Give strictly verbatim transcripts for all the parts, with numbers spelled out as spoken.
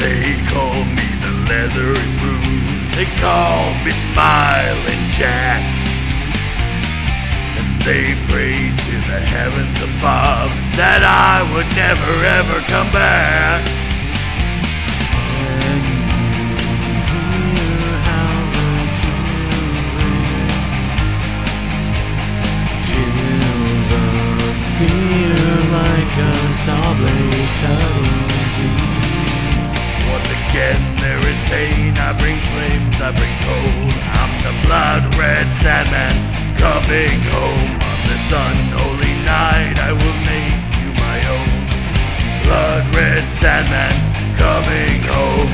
They call me the leathery brute, they call me Smiling Jack, and they pray to the heavens above that I would never ever come back. And you hear how the children chills of fear like a saw blade cutting deep. Once again there is pain, I bring flames, I bring cold. I'm the blood red Sandman coming home. On this unholy night I will make you my own. Blood red Sandman coming home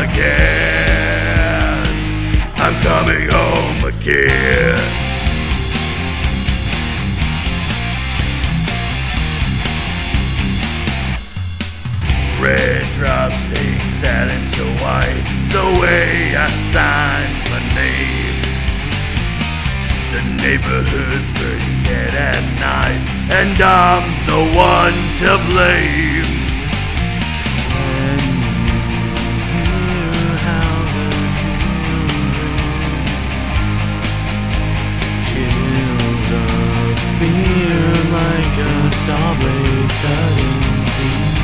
again. I'm coming home again. Red drops staying sad and so white, the way I signed my name. The neighborhood's burning dead at night, and I'm the one to blame. And you hear how the children chills of fear like a saw blade cutting deep.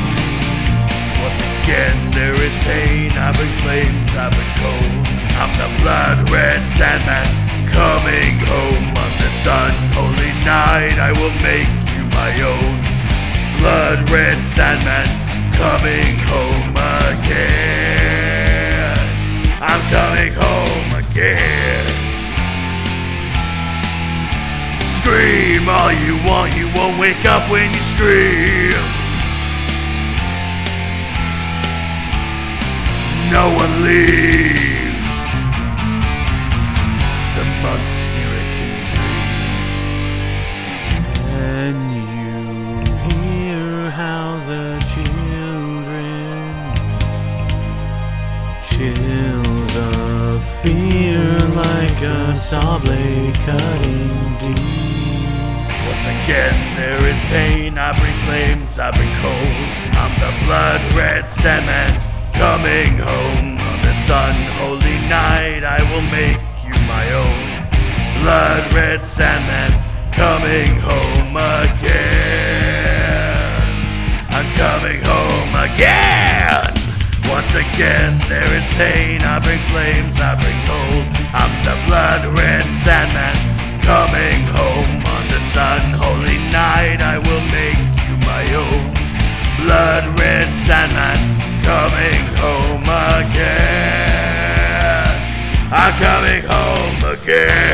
Again there is pain, I bring flames, I bring cold. I'm the blood red Sandman coming home. On this unholy night I will make you my own. Blood red Sandman coming home again. I'm coming home again. Scream all you want, you won't wake up when you scream. No one leaves. The monster can dream. And you hear how the children chills of fear like a saw blade cutting deep. Once again there is pain, I bring flames, I bring cold. I'm the blood red Sandman coming home. On this unholy night I will make you my own. Blood red Sandman coming home again. I'm coming home again. Once again there is pain, I bring flames, I bring cold. I'm the blood red Sandman coming home. On this unholy night I will make you my own. Blood red Sandman coming home again. I'm coming home again.